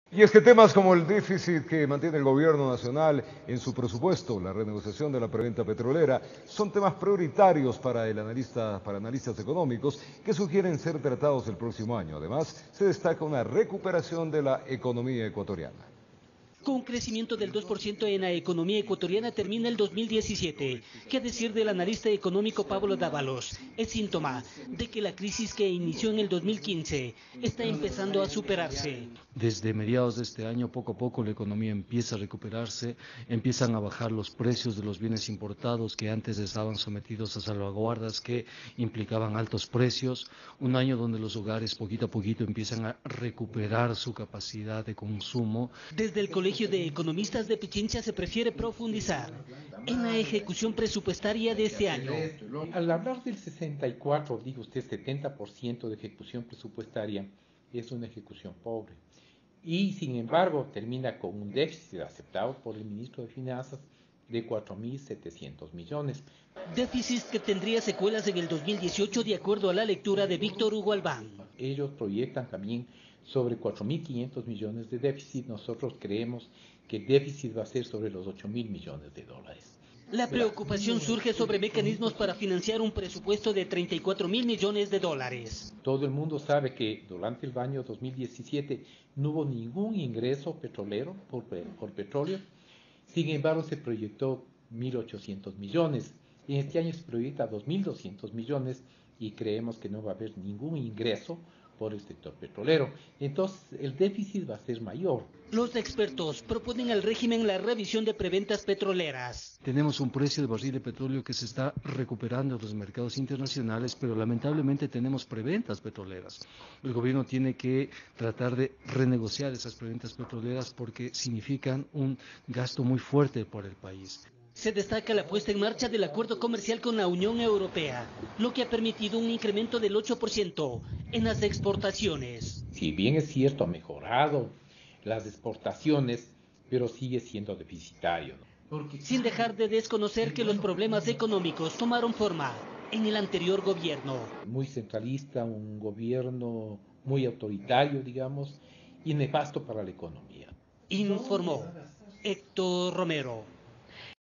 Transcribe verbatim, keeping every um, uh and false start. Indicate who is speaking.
Speaker 1: Y es que temas como el déficit que mantiene el gobierno nacional en su presupuesto, la renegociación de la preventa petrolera, son temas prioritarios para, el analista, para analistas económicos que sugieren ser tratados el próximo año. Además, se destaca una recuperación de la economía ecuatoriana.
Speaker 2: Con un crecimiento del dos por ciento en la economía ecuatoriana termina el dos mil diecisiete, que a decir del analista económico Pablo Dávalos, es síntoma de que la crisis que inició en el dos mil quince está empezando a superarse.
Speaker 3: Desde mediados de este año, poco a poco, la economía empieza a recuperarse, empiezan a bajar los precios de los bienes importados que antes estaban sometidos a salvaguardas que implicaban altos precios, un año donde los hogares poquito a poquito empiezan a recuperar su capacidad de consumo.
Speaker 2: Desde el Colegio de Economistas de Pichincha se prefiere profundizar en la ejecución presupuestaria de este año.
Speaker 4: Al hablar del sesenta y cuatro, digo usted, setenta por ciento de ejecución presupuestaria, es una ejecución pobre. Y sin embargo termina con un déficit aceptado por el ministro de Finanzas de cuatro mil setecientos millones.
Speaker 2: Déficit que tendría secuelas en el dos mil dieciocho de acuerdo a la lectura de Víctor Hugo Albán.
Speaker 4: Ellos proyectan también sobre cuatro mil quinientos millones de déficit. Nosotros creemos que el déficit va a ser sobre los ocho mil millones de dólares.
Speaker 2: La preocupación surge sobre mecanismos para financiar un presupuesto de treinta y cuatro mil millones de dólares.
Speaker 4: Todo el mundo sabe que durante el año dos mil diecisiete no hubo ningún ingreso petrolero por, por petróleo. Sin embargo, se proyectó mil ochocientos millones. En este año se proyecta dos mil doscientos millones y creemos que no va a haber ningún ingreso por el sector petrolero. Entonces, el déficit va a ser mayor.
Speaker 2: Los expertos proponen al régimen la revisión de preventas petroleras.
Speaker 3: Tenemos un precio de barril de petróleo que se está recuperando en los mercados internacionales, pero lamentablemente tenemos preventas petroleras. El gobierno tiene que tratar de renegociar esas preventas petroleras porque significan un gasto muy fuerte por el país.
Speaker 2: Se destaca la puesta en marcha del acuerdo comercial con la Unión Europea, lo que ha permitido un incremento del ocho por ciento en las exportaciones.
Speaker 4: Si bien es cierto, ha mejorado las exportaciones, pero sigue siendo deficitario, ¿no?
Speaker 2: Porque... Sin dejar de desconocer que los problemas económicos tomaron forma en el anterior gobierno.
Speaker 4: Muy centralista, un gobierno muy autoritario, digamos, y nefasto para la economía.
Speaker 2: Informó Héctor Romero.